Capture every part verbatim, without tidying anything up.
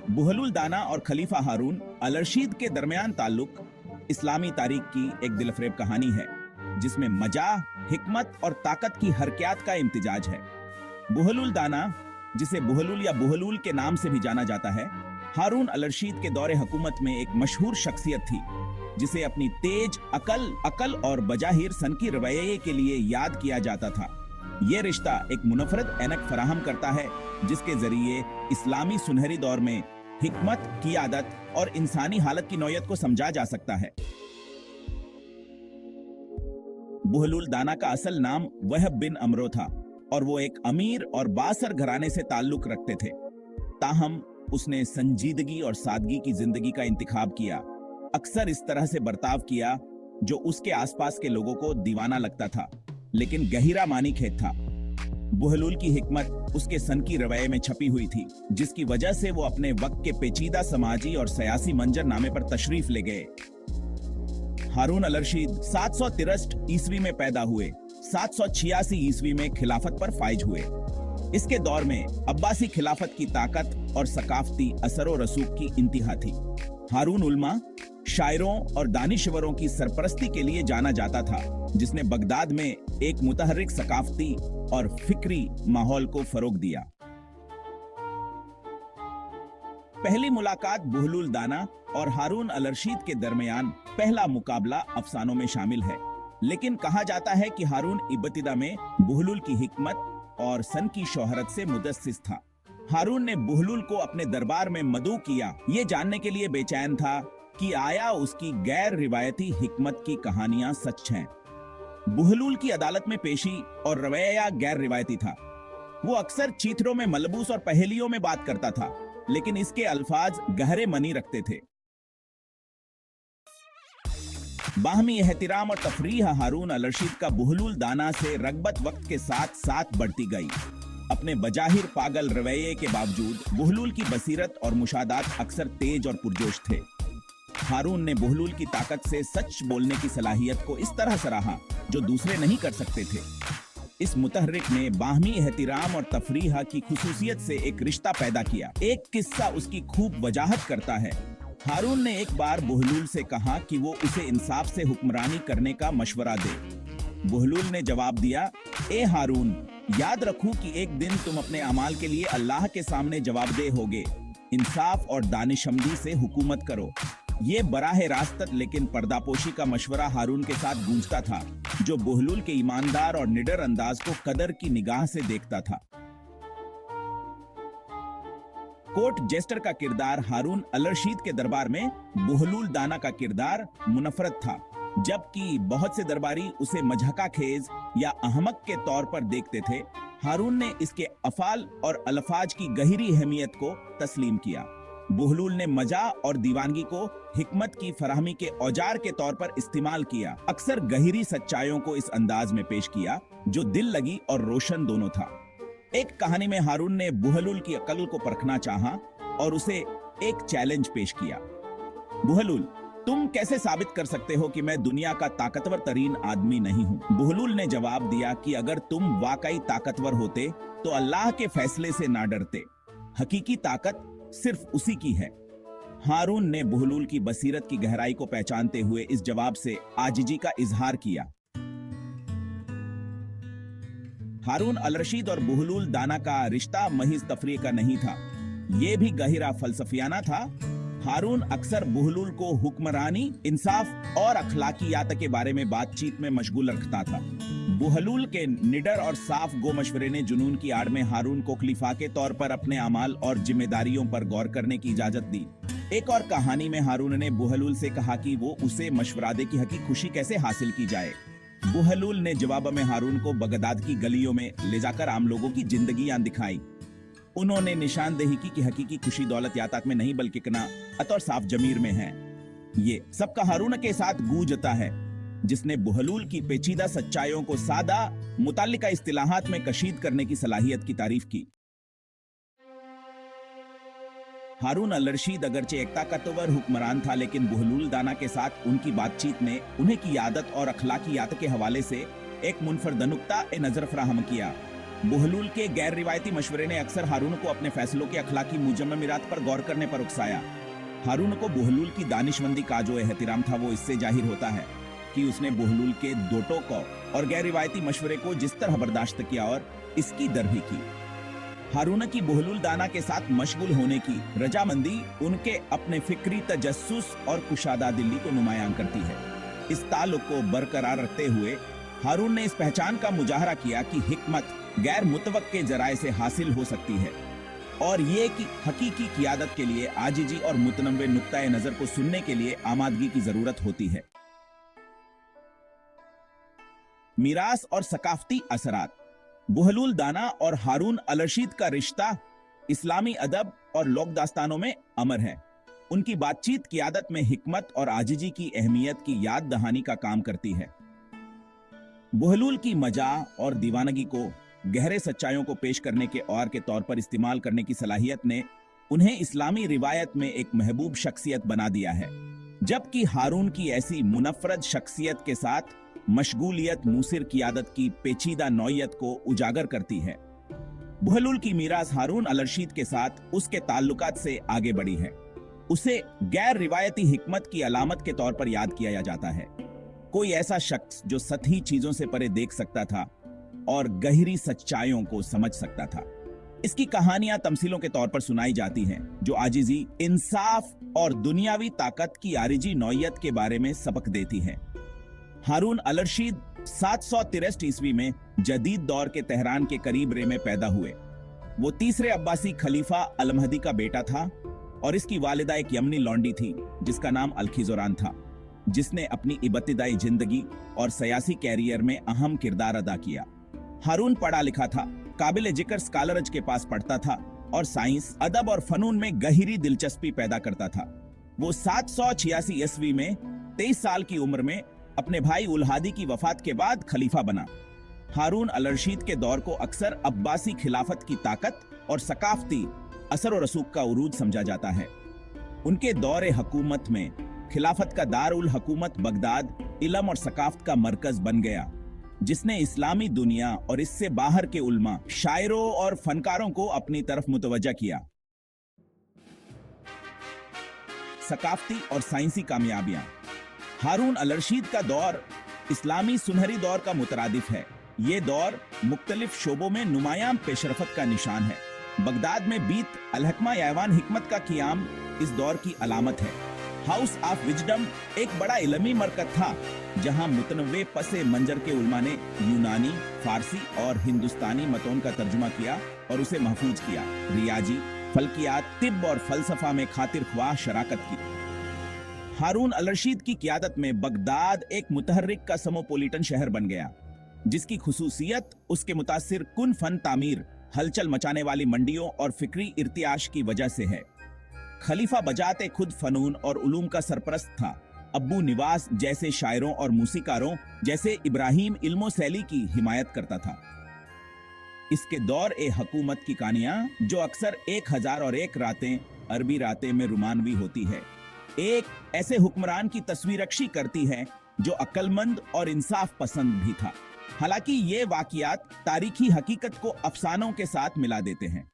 बुहलुल दाना और खलीफा हारून अल-रशीद के दरमियान ताल्लुक इस्लामी तारीख की एक दिलफरेब कहानी है, जिसमें मजाह, हिकमत और ताकत की हरकियात का इम्तिजाज है। बुहलुल दाना, जिसे बुहलुल या बुहलुल के नाम से भी जाना जाता है, हारून अल-रशीद के दौरे हुकूमत में एक मशहूर शख्सियत थी, जिसे अपनी तेज अकल अकल और बजाहिर सनकी रवैये के लिए याद किया जाता था। ये रिश्ता एक मुनफरद ऐनक फराहम करता है, जिसके जरिए इस्लामी सुनहरी दौर में हिकमत, क़ियादत और इंसानी हालत की नौयत को समझा जा सकता है। बुहलुल दाना का असल नाम वहब बिन अमरो था और वो एक अमीर और बासर घराने से ताल्लुक रखते थे। ताहम उसने संजीदगी और सादगी की जिंदगी का इंतिखाब किया, अक्सर इस तरह से बर्ताव किया जो उसके आसपास के लोगों को दीवाना लगता था, लेकिन गहिरा मानी खेत था। बुहलुल की हिकमत उसके सनकी रवैये में छपी हुई थी, जिसकी वजह से वो अपने वक्त के पेचीदा समाजी और सियासी मंजरनामे पर तशरीफ ले गए। हारून अल-रशीद सात सौ तिरसठ ईस्वी में पैदा हुए, सात सौ छियासी ईस्वी में खिलाफत पर फाइज हुए। इसके दौर में अब्बासी खिलाफत की ताकत और सकाफती असर व रसूख की इंतहा थी। हारून उल्मा, शायरों और दानिशवरों की सरपरस्ती के लिए जाना जाता था, जिसने बगदाद में एक मुतहर्रिक सकाफती और फिक्री माहौल को फरोग दिया। पहली मुलाकात बुहलुल दाना और हारून अल-रशीद के दरमियान पहला मुकाबला अफसानों में शामिल है, लेकिन कहा जाता है कि हारून इब्तिदा में बुहलुल की हिकमत और सन की शोहरत से मुतस्सिस था। हारून ने बुहलुल को अपने दरबार में मदऊ किया, ये जानने के लिए बेचैन था कि आया उसकी गैर रिवायती हिकमत की कहानियां सच हैं। बुहलुल की अदालत में पेशी और रवैया गैर रिवायती था। वो अक्सर चीथरों में मलबूस और पहेलियों में बात करता था, लेकिन इसके अल्फाज गहरे मनी रखते थे। बाहमी एहतिराम और तफरीह हारून अल-रशीद का बुहलुल दाना से रगबत वक्त के साथ साथ बढ़ती गई। अपने बजाहिर पागल रवैये के बावजूद बुहलुल की बसीरत और मुशादात अक्सर तेज और पुरजोश थे। हारून ने बुहलुल की ताकत से सच बोलने की सलाहियत को इस तरह सराहा जो दूसरे नहीं कर सकते थे। इस मुतहर्रिक ने बाहमी एहतिराम और तफरीह की खुसूसियत से एक रिश्ता पैदा किया। एक किस्सा उसकी खूब वजाहत करता है। हारून ने एक बार बुहलुल से कहा कि वो उसे इंसाफ से हुक्मरानी करने का मशवरा दे। बुहलुल ने जवाब दिया, ए हारून, याद रखूं कि एक दिन तुम अपने अमाल के लिए अल्लाह के सामने जवाबदेह होगे। इंसाफ और दानिशमंदी से हुकूमत करो। ये बराह रास्त लेकिन पर्दापोशी का मशवरा हारून के साथ गूंजता था, जो बुहलुल के ईमानदार और निडर अंदाज को कदर की निगाह से देखता था। कोर्ट जेस्टर का किरदार हारून अल-रशीद के दरबार में बुहलुल दाना का किरदार मुनफरद था, जबकि बहुत से दरबारी उसे मजहका खेज या अहमक के तौर पर देखते थे। हारून ने इसके अफाल और अल्फाज की गहरी अहमियत को तस्लीम किया। बुहलुल ने मजा और दीवानगी को हिकमत की फराहमी के औजार के तौर पर इस्तेमाल किया, अक्सर गहरी सच्चाइयों को इस अंदाज में पेश किया जो दिल लगी और रोशन दोनों था। एक कहानी में हारून ने बुहलुल की अकल को परखना चाहा और उसे एक चैलेंज पेश किया। बुहलुल, तुम कैसे साबित कर सकते हो कि मैं दुनिया का ताकतवर तरीन आदमी नहीं हूँ? बुहलुल ने जवाब दिया कि अगर तुम वाकई ताकतवर होते तो अल्लाह के फैसले से ना डरते। हकीकी ताकत सिर्फ उसी की है। हारून ने बुहलुल की बसीरत की गहराई को पहचानते हुए इस जवाब से आजिजी का इजहार किया। हारून अल-रशीद और बुहलुल दाना का रिश्ता महज तफरीह का नहीं था, यह भी गहरा फलसफियाना था। हारून अक्सर बुहलुल को हुक्मरानी, इंसाफ और अखलाकियात के बारे में बातचीत में मशगूल रखता था। बुहलुल के निडर और साफ गो मशवरे ने जुनून की आड़ में हारून को खलीफा के तौर पर अपने अमाल और जिम्मेदारियों पर गौर करने की इजाजत दी। एक और कहानी में हारून ने बुहलुल से कहा कि वो उसे मशवरा दे कि हकीकी खुशी कैसे हासिल की जाए। बुहलुल ने जवाब में हारून को बगदाद की गलियों में ले जाकर आम लोगों की जिंदगियां दिखाई। उन्होंने निशानदेही की कि हकीकी खुशी दौलत यातात में नहीं बल्कि कनाअत और साफ जमीर में है। ये सबका हारून के साथ गूंजता है, जिसने बुहलुल की पेचीदा सच्चाइयों को सादा मुताल्लिका इस्तिलाहात में कशीद करने की सलाहियत की तारीफ की। हारून अल-रशीद अगरचे एक ताकतवर हुक्मरान था, लेकिन बुहलुल दाना के साथ उनकी बातचीत ने उन्हें की आदत और अखलाकियात के हवाले से एक मुनफरद नुक्ता ए नजर फराहम किया। बहलूल के गैर रिवायती मशवरे ने अक्सर हारून को अपने फैसलों के अखलाकी मुजम्ममिरात पर गौर करने पर उकसाया। हारून को बहलूल की दानिशमंदी का जो एहतराम था वो इससे जाहिर होता है कि उसने बहलूल के दोटों को और गैर रिवायती मशवरे को जिस तरह बर्दाश्त किया और इसकी दर भी की। हारून की बहलूल दाना के साथ मशगूल होने की रजामंदी उनके अपने फिक्री तजस्सुस और कुशादा दिल्ली को नुमायां करती है। इस ताल्लुक को बरकरार रखते हुए हारून ने इस पहचान का मुजाहरा किया कि हिकमत गैर मुतवक्के जराए से हासिल हो सकती है और ये कि हकीकी क़ियादत के लिए आजिजी और मुतनव्वे नुक्ताए नजर को सुनने के लिए आमादगी की जरूरत होती है। मीरास और सकाफती असरात। बहलूल दाना और हारून अल रशीद का रिश्ता इस्लामी अदब और लोक दास्तानों में अमर है। उनकी बातचीत क़ियादत में हिकमत और आजिजी की अहमियत की याद दहानी का काम करती है। बहलूल की मजाह और दीवानगी को गहरे सच्चाइयों को पेश करने के और के तौर पर इस्तेमाल करने की सलाहियत ने उन्हें इस्लामी रिवायत में एक महबूब शख्सियत बना दिया है, जबकि हारून की ऐसी मुनफरद शख्सियत के साथ मशगूलियत मूसिर क़ियादत की पेचीदा नौयत को उजागर करती है। बहलूल की मीरास हारून अल रशीद के साथ उसके ताल्लुकात से आगे बढ़ी है। उसे गैर रिवायती हिकमत की अलामत के तौर पर याद किया जाता है। कोई ऐसा शख्स जो सतही चीजों से परे देख सकता था और गहरी सच्चाइयों को समझ सकता था। इसकी कहानियां तमसीलों के तौर पर सुनाई जाती हैं जो आजिजी, इंसाफ और दुनियावी ताकत की आरिजी नौयत के बारे में सबक देती हैं। हारून अल रशीद सात सौ तिरसठ ईस्वी में जदीद दौर के तेहरान के करीब रे में पैदा हुए। वो तीसरे अब्बासी खलीफा अल महदी का बेटा था और इसकी वालिदा एक यमनी लौंडी थी जिसका नाम अलखिजोरान था, जिसने अपनी इब्तिदाई जिंदगी और सियासी कैरियर में अहम किरदार अदा किया। हारून पढ़ा लिखा था, काबिल जिक्र स्कॉलरज के पास पढ़ता था और साइंस, अदब और फनून में गहरी दिलचस्पी पैदा करता था। वो सात सौ छियासी ईस्वी में तेईस साल की उम्र में अपने भाई उल हादी की वफात के बाद खलीफा बना। हारून अल रशीद के दौर को अक्सर अब्बासी खिलाफत की ताकत और सकाफती असर और रसूख का उरूज समझा जाता है। उनके दौरे हुकूमत में खिलाफत का दारुल हुकूमत बगदाद इल्म और सकाफत का मरकज बन गया, जिसने इस्लामी दुनिया और इससे बाहर के उल्मा, शायरों और फनकारों को अपनी तरफ मुतवज्जा किया। सकाफती और साइंसी कामयाबियां। हारून अल रशीद का दौर इस्लामी सुनहरी दौर का मुतरादिफ है। ये दौर मुख्तलिफ शोबों में नुमायां पेशरफत का निशान है। बगदाद में बीत अलहकमा यावान हिकमत का क़ियाम इस दौर की अलामत है। हाउस ऑफ विजडम एक बड़ा इलमी मरकज था जहां मुतनव्वे पसे मंजर के उलमा ने यूनानी, फारसी और हिंदुस्तानी मतों का तर्जुमा किया और उसे महफूज किया। रियाजी, फल्कियात, तिब और फलसफा में खातिर ख्वाह शराकत की। हारून अल रशीद की क़ियादत में बगदाद एक मुतहर्रिक का समोपोलिटन शहर बन गया, जिसकी खुसूसियत उसके मुतासिर कुन फन तामीर, हलचल मचाने वाली मंडियों और फिक्री इर्तियाश की वजह से है। खलीफा बजाते खुद फनून और उलूम का सरपरस्त था। अब्बू निवास जैसे शायरों और मूसीकारों जैसे इब्राहिम इल्मो सैली की हिमायत करता था। इसके दौर ए हुकूमत की कहानियां जो अक्सर एक हजार और एक रातें अरबी रातें में रुमानवी होती है, एक ऐसे हुक्मरान की तस्वीरकशी करती है जो अक्लमंद और इंसाफ पसंद भी था। हालांकि ये वाकयात तारीखी हकीकत को अफसानों के साथ मिला देते हैं।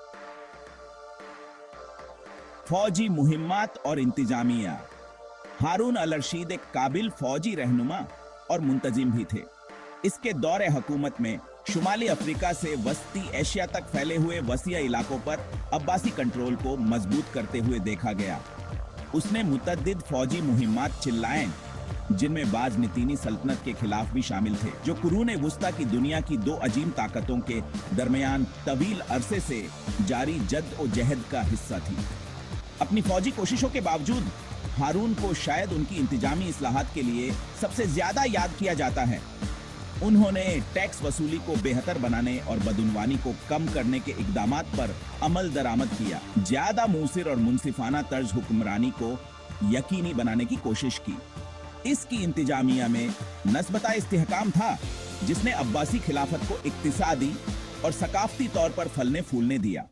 फौजी मुहिम्मात और इंतजामिया। हारून अल रशीद एक काबिल फौजी रहनुमा और मुंतजिम भी थे। इसके दौरे हुकूमत में शुमाली अफ्रीका से वस्ती एशिया तक फैले हुए वसीआ इलाकों पर अब्बासी कंट्रोल को मजबूत करते हुए देखा गया। उसने मुतद्दिद फौजी मुहिम्मात चिल्लाएं, जिनमें बाज नितीनी सल्तनत के खिलाफ भी शामिल थे, जो कुरूने वुस्ता की दुनिया की दो अजीम ताकतों के दरमियान तवील अरसे से जारी जद और जहद का हिस्सा थी। अपनी फौजी कोशिशों के बावजूद हारून को शायद उनकी इंतजामी इस्लाहात के लिए सबसे ज्यादा याद किया जाता है। उन्होंने टैक्स वसूली को बेहतर बनाने और बदउनवानी को कम करने के इकदामात पर अमल दरामद किया। ज्यादा मूसिर और मुनसिफाना तर्ज हुक्मरानी को यकीनी बनाने की कोशिश की। इसकी इंतजामिया में नस्बता इस्तेहकाम था, जिसने अब्बासी खिलाफत को इक्तिसादी और सकाफती तौर पर फलने फूलने दिया।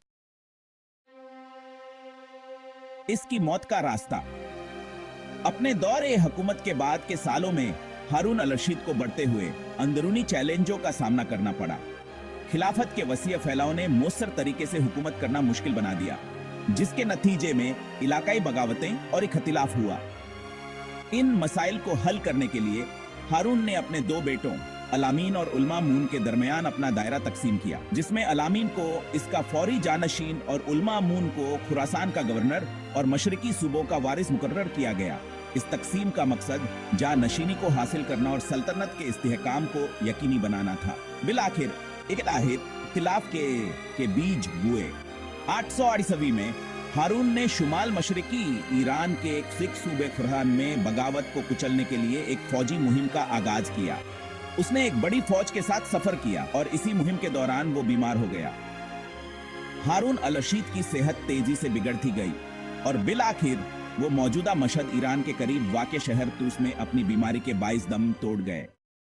इसकी मौत का रास्ता। अपने दौरे हुकूमत के बाद के सालों में हारून अल रशीद को बढ़ते हुए अंदरूनी चैलेंजों का सामना करना पड़ा। खिलाफत के वसीय फैलाव ने मौसर तरीके से हुकूमत करना मुश्किल बना दिया, जिसके नतीजे में इलाकाई बगावतें और इख्तिलाफ हुआ। इन मसाइल को हल करने के लिए हारून ने अपने दो बेटों अलामीन और उल्मा मून के दरमियान अपना दायरा तकसीम किया, जिसमें अलामीन को इसका फौरी जानशीन और उल्मा मून को खुरासान का गवर्नर और मशरकी सूबों का वारिस मुकर्रर किया गया। इस तकसीम का मकसद जानशीनी को हासिल करना और सल्तनत के इस्तेहकाम को यकीनी बनाना था। बिलाखिर इख्तिलाफ के, के बीज बुए। आठ सौ ईस्वी में हारून ने शुमाल मशरकी ईरान के एक सिख सूबे खुरासान में बगावत को कुचलने के लिए एक फौजी मुहिम का आगाज किया। उसने एक बड़ी फौज के साथ सफर किया और इसी मुहिम के दौरान वो बीमार हो गया। हारून अल रशीद की सेहत तेजी से बिगड़ती गई और बिलाखिर वो मौजूदा मशहद ईरान के करीब वाक़े शहर तूस में अपनी बीमारी के बाइस दम तोड़ गए।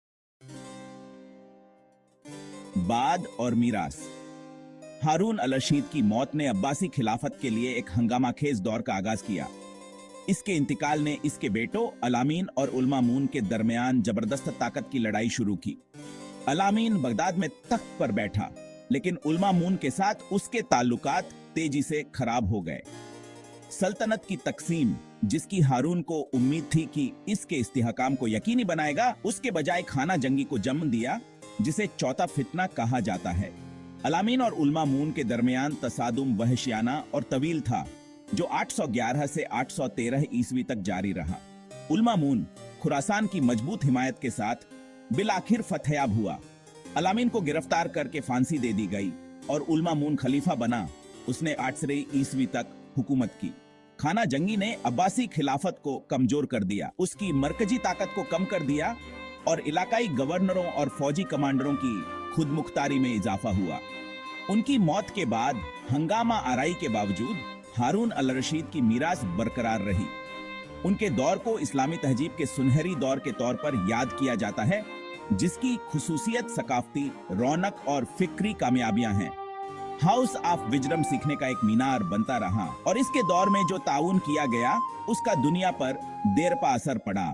बाद और मीरास। हारून अल रशीद की मौत ने अब्बासी खिलाफत के लिए एक हंगामाखेज दौर का आगाज किया। इसके इंतकाल ने इसके बेटों अलामीन और उल्मा मून के दरमियान जबरदस्त ताकत की लड़ाई शुरू की। अलामीन बगदाद में तख्त पर बैठा, लेकिन उल्मा मून के साथ उसके ताल्लुकात तेजी से खराब हो गए। सल्तनत की तकसीम, जिसकी हारून को उम्मीद थी कि इसके इस्तेहकाम को यकीनी बनाएगा, उसके बजाय खाना जंगी को जन्म दिया, जिसे चौथा फितना कहा जाता है। अलामीन और उल्मा मून के दरमियान तसादुम वहशियाना और तवील था, जो आठ सौ ग्यारह से आठ सौ तेरह ईस्वी तक जारी रहा। उल्मा मून खुरासान की मजबूत हिमायत के साथ बिलाखिर फतहयाब हुआ। अलामीन को गिरफ्तार करके फांसी दे दी गई और उल्मा मून खलीफा बना। उसने आठ सौ ईस्वी तक हुकूमत की। खाना जंगी ने अब्बासी खिलाफत को कमजोर कर दिया, उसकी मरकजी ताकत को कम कर दिया और इलाकाई गवर्नरों और फौजी कमांडरों की खुद मुख्तारी में इजाफा हुआ। उनकी मौत के बाद हंगामा आराई के बावजूद हारून अल रशीद की मीरास बरकरार रही। उनके दौर को इस्लामी तहजीब के सुनहरी दौर के तौर पर याद किया जाता है, जिसकी खुसूसियत सकाफती रौनक और फिक्री कामयाबियां हैं। हाउस ऑफ विजडम सीखने का एक मीनार बनता रहा और इसके दौर में जो ताउन किया गया, उसका दुनिया पर देरपा असर पड़ा।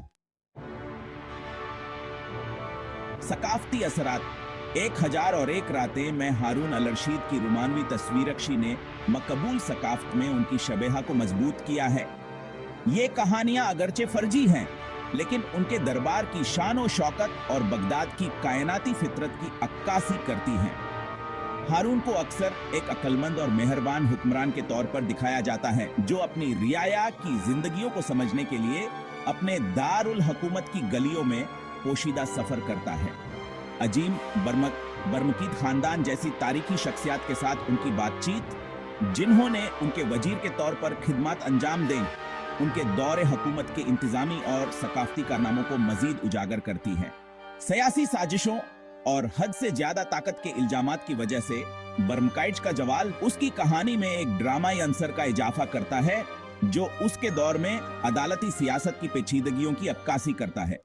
सकाफती असरात। एक हजार और एक रातें में हारून अल रशीद की रुमानवी तस्वीरकशी ने मकबूल सकाफत में उनकी शबेहा को मजबूत किया है। ये कहानियां अगरचे फर्जी हैं, लेकिन उनके दरबार की शान और शौकत और बगदाद की कायनाती फितरत की अक्कासी करती हैं। हारून को अक्सर एक अक्लमंद और मेहरबान हुक्मरान के तौर पर दिखाया जाता है, जो अपनी रियाया की जिंदगियों को समझने के लिए अपने दारुल हुकूमत की गलियों में पोशीदा सफर करता है। अजीम बर्मक बर्मकीद खानदान जैसी तारीखी शख्सियत के साथ उनकी बातचीत, जिन्होंने उनके वजीर के तौर पर खिदमत अंजाम दें, उनके दौरे हुकूमत के इंतजामी और सकाफती कारनामों को मजीद उजागर करती है। सियासी साजिशों और हद से ज्यादा ताकत के इल्जामात की वजह से बर्मकाइट्स का जवाल उसकी कहानी में एक ड्रामाई अंसर का इजाफा करता है, जो उसके दौर में अदालती सियासत की पेचीदगियों की अक्कासी करता है।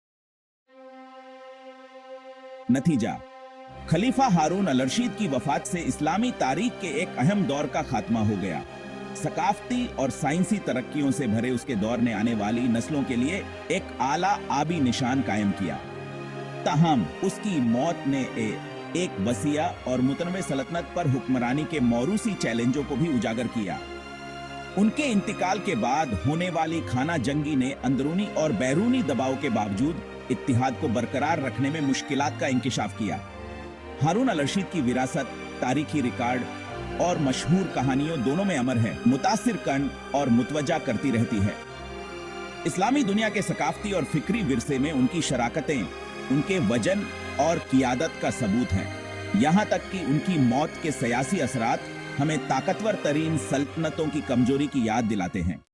नतीजा, खलीफा हारून अल रशीद की वफात से इस्लामी तारीख के एक अहम दौर का खात्मा हो गया। सकाफती और साइंसी तरक्कियों से भरे उसके दौर ने आने वाली नस्लों के लिए एक आला आबी निशान कायम किया। ताहम उसकी मौत ने ए, एक वसीया और मुतनवे सल्तनत पर हुक्मरानी के मौरूसी चैलेंजों को भी उजागर किया। उनके इंतकाल के बाद होने वाली खाना जंगी ने अंदरूनी और बैरूनी दबाव के बावजूद इत्तिहाद को बरकरार रखने में मुश्किलात का इंकिशाफ किया। हारून अल रशीद की विरासत तारीखी रिकॉर्ड और मशहूर कहानियों दोनों में अमर है, मुतासिर कन और मुतवज्जा करती रहती है। इस्लामी दुनिया के सकाफती और फिक्री विरसे में उनकी शराकतें उनके वजन और कियादत का सबूत हैं। यहाँ तक कि उनकी मौत के सियासी असरात हमें ताकतवर तरीन सल्तनतों की कमजोरी की याद दिलाते हैं।